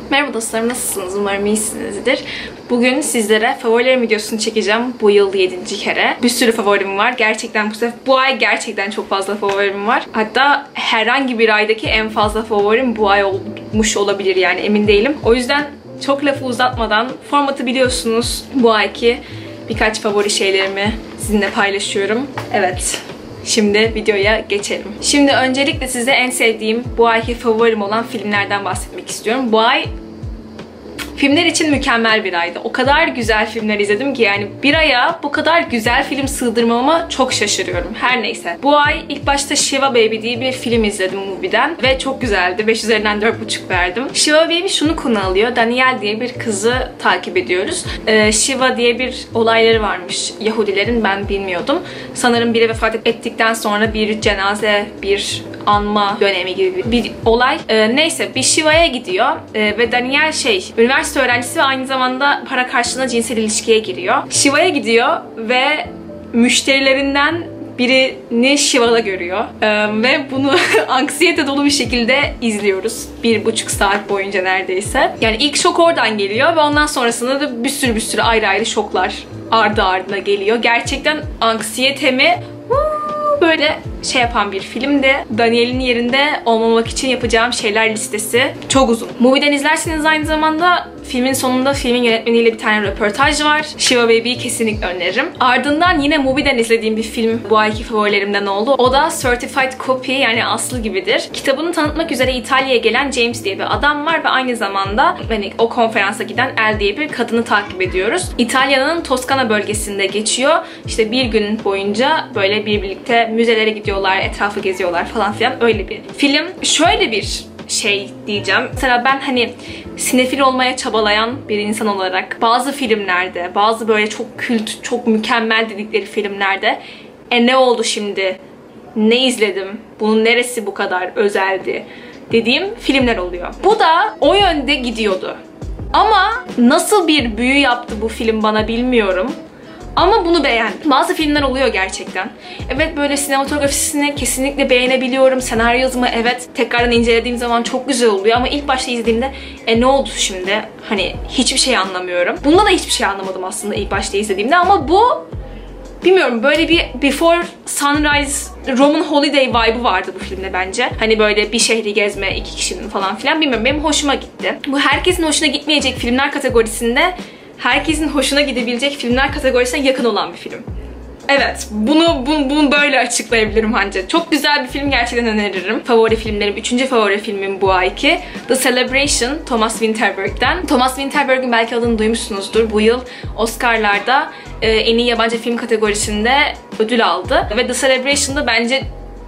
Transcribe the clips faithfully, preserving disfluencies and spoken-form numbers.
Merhaba dostlarım, nasılsınız? Umarım iyisinizdir. Bugün sizlere favorilerim videosunu çekeceğim. Bu yıl yedinci kere. Bir sürü favorim var. Gerçekten bu sefer, bu ay gerçekten çok fazla favorim var. Hatta herhangi bir aydaki en fazla favorim bu ay olmuş olabilir, yani emin değilim. O yüzden çok lafı uzatmadan, formatı biliyorsunuz, bu ayki birkaç favori şeylerimi sizinle paylaşıyorum. Evet. Şimdi videoya geçelim. Şimdi öncelikle size en sevdiğim, bu ayki favorim olan filmlerden bahsetmek istiyorum. Bu ay filmler için mükemmel bir aydı. O kadar güzel filmler izledim ki yani bir aya bu kadar güzel film sığdırmama çok şaşırıyorum. Her neyse. Bu ay ilk başta Shiva Baby diye bir film izledim Mubi'den ve çok güzeldi. beş üzerinden dört buçuk verdim. Shiva Baby şunu konu alıyor. Danielle diye bir kızı takip ediyoruz. Ee, Shiva diye bir olayları varmış Yahudilerin, ben bilmiyordum. Sanırım biri vefat ettikten sonra bir cenaze, bir anma dönemi gibi bir, bir olay. Ee, neyse bir Shiva'ya gidiyor ee, ve Danielle şey, üniversite öğrencisi ve aynı zamanda para karşılığında cinsel ilişkiye giriyor. Shiva'ya gidiyor ve müşterilerinden birini Shiva'da görüyor. Ee, ve bunu anksiyete dolu bir şekilde izliyoruz. Bir buçuk saat boyunca neredeyse. Yani ilk şok oradan geliyor ve ondan sonrasında da bir sürü bir sürü ayrı ayrı şoklar ardı ardına geliyor. Gerçekten anksiyetemi böyle şey yapan bir filmdi. Danielle'in yerinde olmamak için yapacağım şeyler listesi çok uzun. Movie'den izlerseniz aynı zamanda filmin sonunda filmin yönetmeniyle bir tane röportaj var. Shiva Baby'yi kesinlikle öneririm. Ardından yine Movie'den izlediğim bir film bu ayki favorilerimden oldu. O da Certified Copy, yani aslı gibidir. Kitabını tanıtmak üzere İtalya'ya gelen James diye bir adam var ve aynı zamanda hani o konferansa giden Elle diye bir kadını takip ediyoruz. İtalya'nın Toskana bölgesinde geçiyor. İşte bir gün boyunca böyle bir birlikte müzelere gidiyorlar, etrafı geziyorlar falan filan, öyle bir film. Şöyle bir şey diyeceğim. Mesela ben hani sinefil olmaya çabalayan bir insan olarak bazı filmlerde, bazı böyle çok kült, çok mükemmel dedikleri filmlerde e ne oldu şimdi? Ne izledim? Bunun neresi bu kadar özeldi? Dediğim filmler oluyor. Bu da o yönde gidiyordu. Ama nasıl bir büyü yaptı bu film bana bilmiyorum. Ama bunu beğendim. Bazı filmler oluyor gerçekten. Evet, böyle sinematografisini kesinlikle beğenebiliyorum. Senaryo yazımı evet tekrardan incelediğim zaman çok güzel oluyor ama ilk başta izlediğimde e ne oldu şimdi? Hani hiçbir şey anlamıyorum. Bunda da hiçbir şey anlamadım aslında ilk başta izlediğimde ama bu bilmiyorum, böyle bir Before Sunrise Roman Holiday vibe'ı vardı bu filmde bence. Hani böyle bir şehri gezme iki kişinin falan filan, bilmiyorum, benim hoşuma gitti. Bu herkesin hoşuna gitmeyecek filmler kategorisinde herkesin hoşuna gidebilecek filmler kategorisine yakın olan bir film. Evet, bunu, bunu, bunu böyle açıklayabilirim bence. Çok güzel bir film, gerçekten öneririm. Favori filmlerim, üçüncü favori filmim bu ayki The Celebration, Thomas Vinterberg'den. Thomas Vinterberg'in belki adını duymuşsunuzdur. Bu yıl Oscar'larda e, en iyi yabancı film kategorisinde ödül aldı. Ve The Celebration'da bence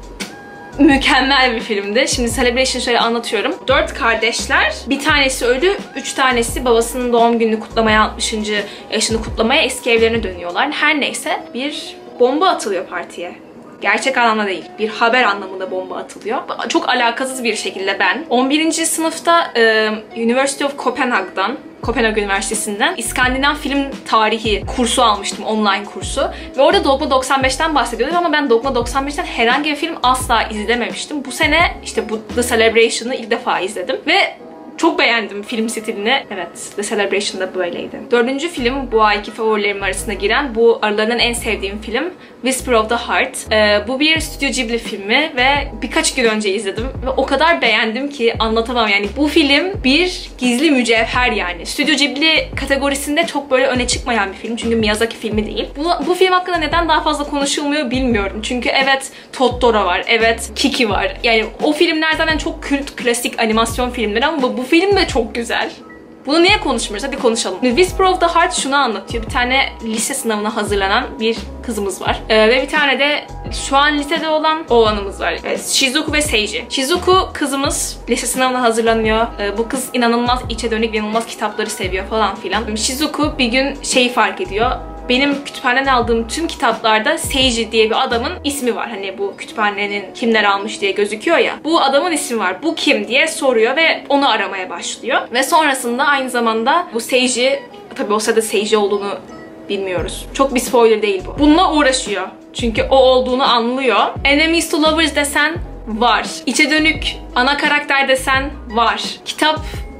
mükemmel bir filmdi. Şimdi Celebration şöyle anlatıyorum. Dört kardeşler, bir tanesi ölü, üç tanesi babasının doğum gününü kutlamaya, altmışıncı yaşını kutlamaya eski evlerine dönüyorlar. Her neyse bir bomba atılıyor partiye. Gerçek anlamda değil, bir haber anlamında bomba atılıyor. Çok alakasız bir şekilde ben on birinci sınıfta e, University of Copenhagen'dan, Kopenhag Üniversitesi'nden İskandinav film tarihi kursu almıştım, online kursu. Ve orada Dogma doksan beşten bahsediyorduk ama ben Dogma doksan beşten herhangi bir film asla izlememiştim. Bu sene işte bu The Celebration'ı ilk defa izledim ve çok beğendim film stilini. Evet, The Celebration'da böyleydi. Dördüncü film bu ayki favorilerim arasına giren, bu aralarından en sevdiğim film Whisper of the Heart. Ee, bu bir Studio Ghibli filmi ve birkaç gün önce izledim ve o kadar beğendim ki anlatamam yani. Bu film bir gizli mücevher yani. Studio Ghibli kategorisinde çok böyle öne çıkmayan bir film çünkü Miyazaki filmi değil. Bu, bu film hakkında neden daha fazla konuşulmuyor bilmiyorum. Çünkü evet Totoro var, evet Kiki var. Yani o filmler zaten çok kült, klasik animasyon filmleri ama bu, bu film de çok güzel. Bunu niye konuşmuyoruz? Hadi konuşalım. Whisper of the Heart şunu anlatıyor. Bir tane lise sınavına hazırlanan bir kızımız var. Ee, ve bir tane de şu an lisede olan oğlanımız var. Evet, Shizuku ve Seiji. Shizuku kızımız lise sınavına hazırlanıyor. Ee, bu kız inanılmaz içe dönük, inanılmaz kitapları seviyor falan filan. Shizuku bir gün şeyi fark ediyor. Benim kütüphaneden aldığım tüm kitaplarda Seiji diye bir adamın ismi var. Hani bu kütüphanenin kimler almış diye gözüküyor ya. Bu adamın ismi var. Bu kim diye soruyor ve onu aramaya başlıyor. Ve sonrasında aynı zamanda bu Seiji, tabii o sırada Seiji olduğunu bilmiyoruz. Çok bir spoiler değil bu. Bununla uğraşıyor. Çünkü o olduğunu anlıyor. Enemies to Lovers desen var. İçe dönük ana karakter desen var. Kitap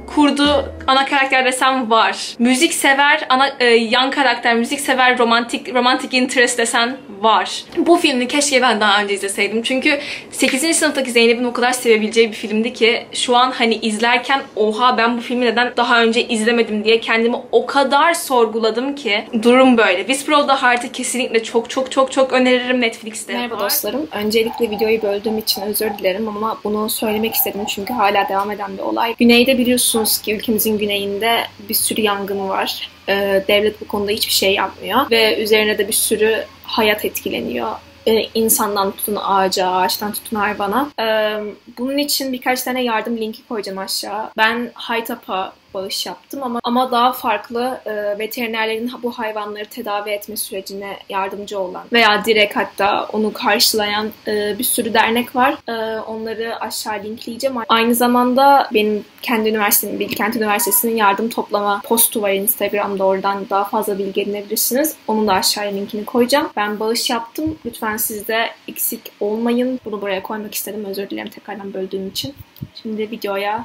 kurduğu ana karakter desem var. Müzik sever ana e, yan karakter, müzik sever romantik romantic interest desen var. Bu filmi keşke ben daha önce izleseydim. Çünkü sekizinci sınıftaki Zeynep'in o kadar sevebileceği bir filmdi ki şu an hani izlerken oha ben bu filmi neden daha önce izlemedim diye kendimi o kadar sorguladım ki durum böyle. Whisper of the Heart'ı kesinlikle çok çok çok çok öneririm Netflix'te. Merhaba var. Dostlarım. Öncelikle videoyu böldüğüm için özür dilerim ama bunu söylemek istedim çünkü hala devam eden bir olay. Güneyde biliyorsunuz ki ülkemizin güneyinde bir sürü yangın var. Ee, devlet bu konuda hiçbir şey yapmıyor ve üzerine de bir sürü hayat etkileniyor. Ee, insandan tutun ağaca, ağaçtan tutun hayvana. Ee, bunun için birkaç tane yardım linki koyacağım aşağı. Ben Haytap'a bağış yaptım ama ama daha farklı e, veterinerlerin bu hayvanları tedavi etme sürecine yardımcı olan veya direkt hatta onu karşılayan e, bir sürü dernek var. E, onları aşağı linkleyeceğim. Aynı zamanda benim kendi üniversitemin, Bilkent Üniversitesi'nin yardım toplama postu var Instagram'da. Oradan daha fazla bilgi edinebilirsiniz. Onun da aşağıya linkini koyacağım. Ben bağış yaptım. Lütfen siz de eksik olmayın. Bunu buraya koymak istedim. Özür dilerim tekrardan böldüğüm için. Şimdi videoya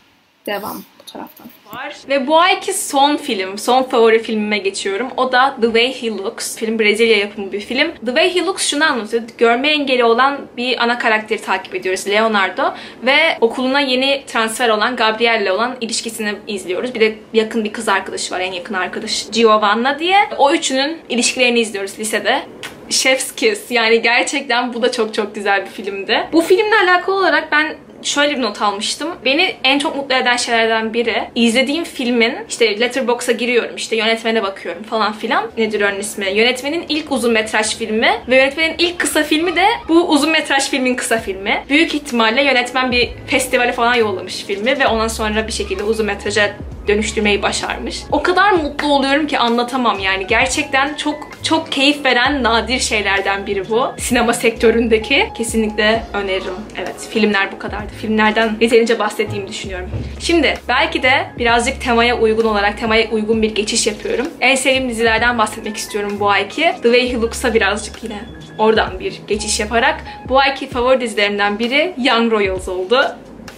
devam. Taraftan. Var. Ve bu ayki son film, son favori filmime geçiyorum. O da The Way He Looks. Film Brezilya yapımı bir film. The Way He Looks şunu anlatıyor. Görme engeli olan bir ana karakteri takip ediyoruz. Leonardo. Ve okuluna yeni transfer olan Gabriel'le olan ilişkisini izliyoruz. Bir de yakın bir kız arkadaşı var. En yakın arkadaş Giovanna diye. O üçünün ilişkilerini izliyoruz lisede. Chef's Kiss. Yani gerçekten bu da çok çok güzel bir filmdi. Bu filmle alakalı olarak ben şöyle bir not almıştım. Beni en çok mutlu eden şeylerden biri izlediğim filmin işte Letterboxd'a giriyorum, işte yönetmene bakıyorum falan filan. Nedir onun ismi? Yönetmenin ilk uzun metraj filmi ve yönetmenin ilk kısa filmi de bu uzun metraj filmin kısa filmi. Büyük ihtimalle yönetmen bir festivale falan yollamış filmi ve ondan sonra bir şekilde uzun metraja dönüştürmeyi başarmış. O kadar mutlu oluyorum ki anlatamam yani. Gerçekten çok çok keyif veren nadir şeylerden biri bu. Sinema sektöründeki. Kesinlikle öneririm. Evet, filmler bu kadardı. Filmlerden yeterince bahsettiğimi düşünüyorum. Şimdi belki de birazcık temaya uygun olarak temaya uygun bir geçiş yapıyorum. En sevdiğim dizilerden bahsetmek istiyorum bu ayki. The Way He Looks'a birazcık yine oradan bir geçiş yaparak bu ayki favori dizilerimden biri Young Royals oldu.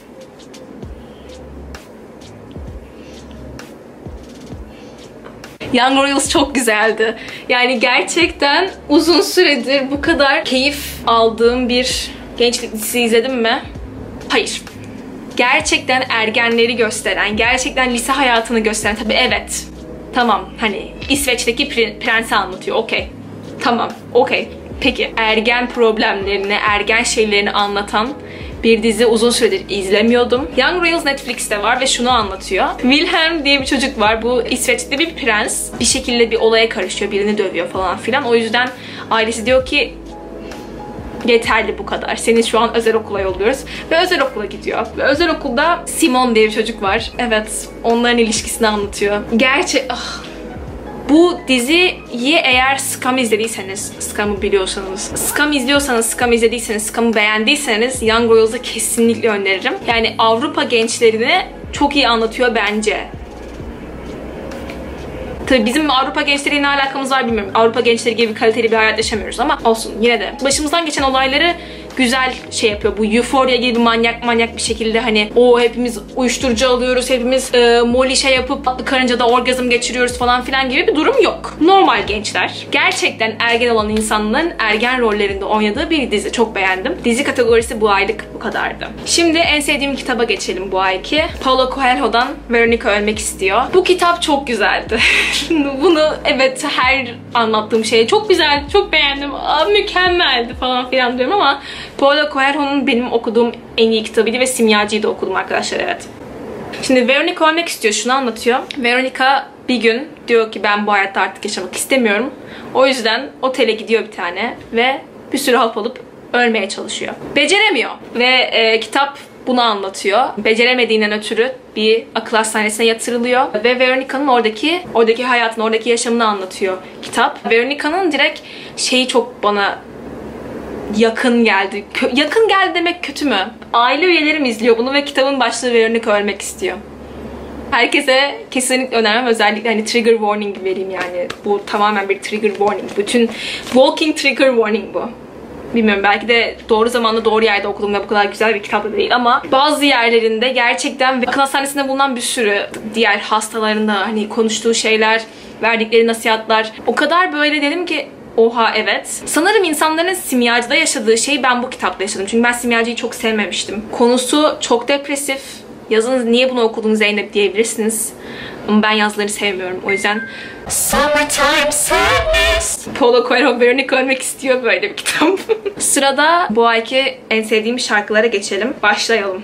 Young Royals çok güzeldi. Yani gerçekten uzun süredir bu kadar keyif aldığım bir gençlik dizisi izledim mi? Hayır. Gerçekten ergenleri gösteren, gerçekten lise hayatını gösteren, tabii evet. Tamam, hani İsveç'teki prensi anlatıyor, okey. Tamam, okey. Peki, ergen problemlerini, ergen şeylerini anlatan bir dizi uzun süredir izlemiyordum. Young Royals Netflix'te var ve şunu anlatıyor. Wilhelm diye bir çocuk var. Bu İsveç'te bir prens. Bir şekilde bir olaya karışıyor. Birini dövüyor falan filan. O yüzden ailesi diyor ki yeterli bu kadar. Seni şu an özel okula yolluyoruz. Ve özel okula gidiyor. Ve özel okulda Simon diye bir çocuk var. Evet. Onların ilişkisini anlatıyor. Gerçi... Ah. Bu diziyi eğer Scam izlediyseniz, Scam'ı biliyorsanız, Scam izliyorsanız, Scam izlediyseniz, Scam'ı beğendiyseniz Young Royals'ı kesinlikle öneririm. Yani Avrupa gençlerini çok iyi anlatıyor bence. Tabii bizim Avrupa gençleriyle ne alakamız var bilmiyorum. Avrupa gençleri gibi kaliteli bir hayat yaşamıyoruz ama olsun yine de. Başımızdan geçen olayları güzel şey yapıyor. Bu Euphoria gibi manyak manyak bir şekilde hani o hepimiz uyuşturucu alıyoruz, hepimiz e, molly şey yapıp atlı karıncada orgazm geçiriyoruz falan filan gibi bir durum yok. Normal gençler. Gerçekten ergen olan insanların ergen rollerinde oynadığı bir dizi. Çok beğendim. Dizi kategorisi bu aylık bu kadardı. Şimdi en sevdiğim kitaba geçelim bu ayki. Paulo Coelho'dan Veronica Ölmek İstiyor. Bu kitap çok güzeldi. Bunu evet her anlattığım şey çok güzel, çok beğendim, aa, mükemmeldi falan filan diyorum ama Paulo Coelho'nun benim okuduğum en iyi kitabıydı ve Simyacı'yı da okudum arkadaşlar, evet. Şimdi Veronica ölmek istiyor. Şunu anlatıyor. Veronica bir gün diyor ki ben bu hayatta artık yaşamak istemiyorum. O yüzden otele gidiyor bir tane ve bir sürü hap alıp ölmeye çalışıyor. Beceremiyor. Ve e, kitap bunu anlatıyor. Beceremediğinden ötürü bir akıl hastanesine yatırılıyor ve Veronica'nın oradaki oradaki hayatını, oradaki yaşamını anlatıyor kitap. Veronica'nın direkt şeyi çok bana yakın geldi. Kö yakın geldi demek kötü mü? Aile üyelerim izliyor bunu ve kitabın başlığı Veronica Ölmek İstiyor. Herkese kesinlikle önermem. Özellikle hani trigger warning vereyim yani. Bu tamamen bir trigger warning. Bütün walking trigger warning bu. Bilmiyorum, belki de doğru zamanda doğru yerde okudum ve bu kadar güzel bir kitap da değil ama bazı yerlerinde gerçekten ve akıl hastanesinde bulunan bir sürü diğer hastalarında hani konuştuğu şeyler, verdikleri nasihatler o kadar böyle dedim ki oha evet. Sanırım insanların simyacıda yaşadığı şeyi ben bu kitapta yaşadım. Çünkü ben simyacıyı çok sevmemiştim. Konusu çok depresif. Yazınız niye bunu okudun Zeynep diyebilirsiniz. Ama ben yazıları sevmiyorum. O yüzden Summertime Sadness. Paulo Coelho Veronica ölmek istiyor böyle bir kitap. Sırada bu ayki en sevdiğim şarkılara geçelim. Başlayalım.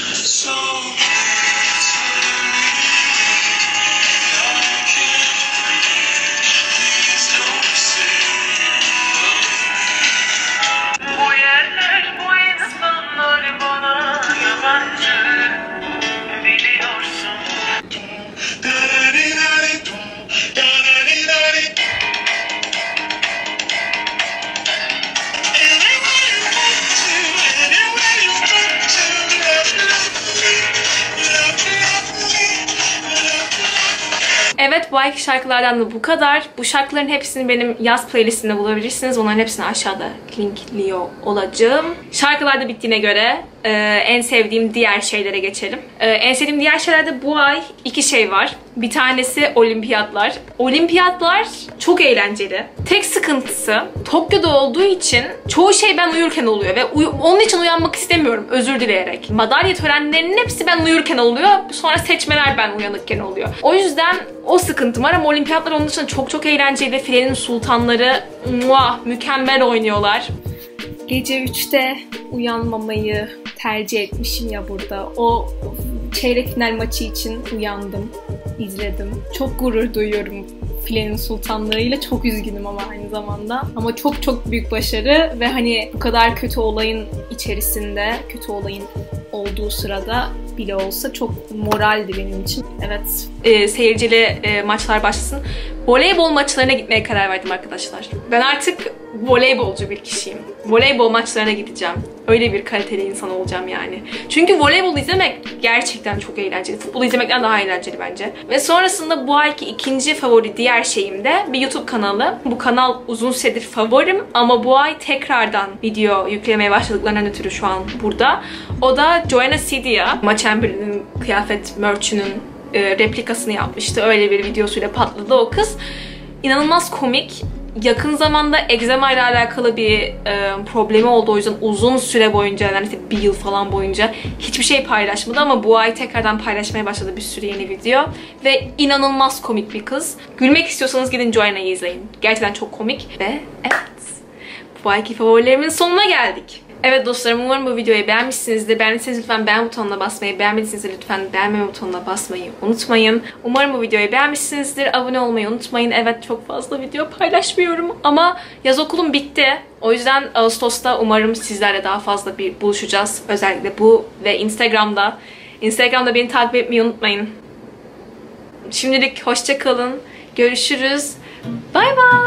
Evet, bu ayki şarkılardan da bu kadar. Bu şarkıların hepsini benim yaz playlistimde bulabilirsiniz. Onların hepsini aşağıda linkliyor olacağım. Şarkılar da bittiğine göre e, en sevdiğim diğer şeylere geçelim. E, en sevdiğim diğer şeylerde bu ay iki şey var. Bir tanesi olimpiyatlar. Olimpiyatlar çok eğlenceli. Tek sıkıntısı Tokyo'da olduğu için çoğu şey ben uyurken oluyor ve uy onun için uyanmak istemiyorum özür dileyerek. Madalya törenlerinin hepsi ben uyurken oluyor. Sonra seçmeler ben uyanıkken oluyor. O yüzden o sıkıntım var ama olimpiyatlar onun dışında çok çok eğlenceli. Filenin sultanları muah, mükemmel oynuyorlar. Gece üçte uyanmamayı tercih etmişim ya burada. O çeyrek final maçı için uyandım, izledim. Çok gurur duyuyorum Filenin sultanlarıyla. Çok üzgünüm ama aynı zamanda. Ama çok çok büyük başarı ve hani bu kadar kötü olayın içerisinde, kötü olayın olduğu sırada bile olsa çok moraldi benim için. Evet. E, seyircili e, maçlar başlasın. Voleybol maçlarına gitmeye karar verdim arkadaşlar. Ben artık voleybolcu bir kişiyim. Voleybol maçlarına gideceğim. Öyle bir kaliteli insan olacağım yani. Çünkü voleybol izlemek gerçekten çok eğlenceli. Futbol izlemekten daha eğlenceli bence. Ve sonrasında bu ayki ikinci favori diğer şeyim de bir YouTube kanalı. Bu kanal uzun süredir favorim ama bu ay tekrardan video yüklemeye başladıklarından ötürü şu an burada. O da Joanna Sidia. Maç Amber'in kıyafet merch'ünün e, replikasını yapmıştı. Öyle bir videosuyla patladı o kız. İnanılmaz komik. Yakın zamanda egzama ile alakalı bir e, problemi oldu. O yüzden uzun süre boyunca, yani işte bir yıl falan boyunca hiçbir şey paylaşmadı ama bu ay tekrardan paylaşmaya başladı bir sürü yeni video. Ve inanılmaz komik bir kız. Gülmek istiyorsanız gidin Joanna'yı izleyin. Gerçekten çok komik ve evet, bu ayki favorilerimin sonuna geldik. Evet dostlarım, umarım bu videoyu beğenmişsinizdir. Beğendiyseniz lütfen beğen butonuna basmayı, beğenmediyseniz de lütfen beğenme butonuna basmayı unutmayın. Umarım bu videoyu beğenmişsinizdir. Abone olmayı unutmayın. Evet, çok fazla video paylaşmıyorum ama yaz okulum bitti. O yüzden Ağustos'ta umarım sizlerle daha fazla bir buluşacağız. Özellikle bu ve Instagram'da. Instagram'da beni takip etmeyi unutmayın. Şimdilik hoşça kalın. Görüşürüz. Bay bay.